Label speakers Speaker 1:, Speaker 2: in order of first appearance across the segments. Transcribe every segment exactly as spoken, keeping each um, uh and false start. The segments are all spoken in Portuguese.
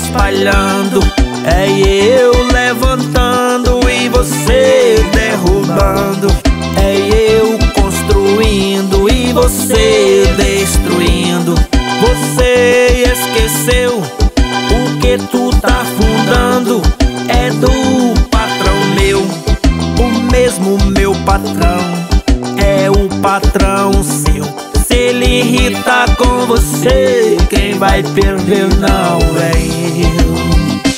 Speaker 1: espalhando. É eu levantando e você derrubando. É eu construindo e você destruindo. Você esqueceu o que tu tá fundando. É do patrão meu, o mesmo meu patrão. É o patrão seu. Se ele irrita com você, quem vai perder não é eu.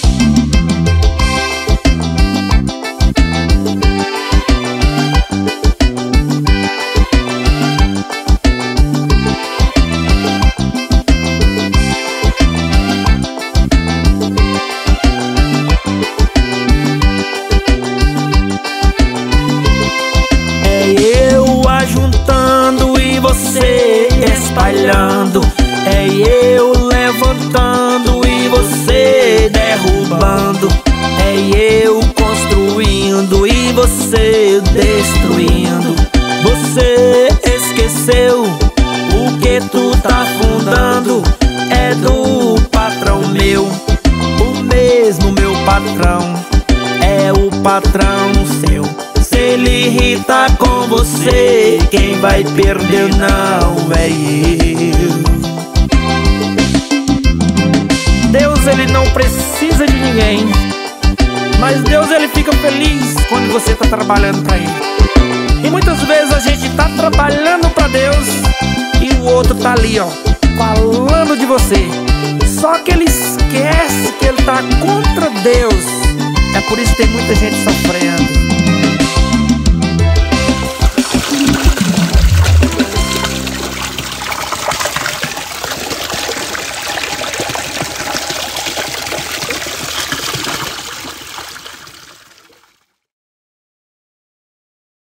Speaker 1: Juntando e você espalhando. É eu levantando e você derrubando. É eu construindo e você destruindo. Você esqueceu o que tu tá fundando. É do patrão meu, o mesmo meu patrão. É o patrão seu. Se ele irrita com você, quem vai perder não é eu. Deus, ele não precisa de ninguém, mas Deus, ele fica feliz quando você tá trabalhando pra ele. E muitas vezes a gente tá trabalhando pra Deus e o outro tá ali, ó, falando de você. Só que ele esquece que ele tá contra Deus. É por isso que tem muita gente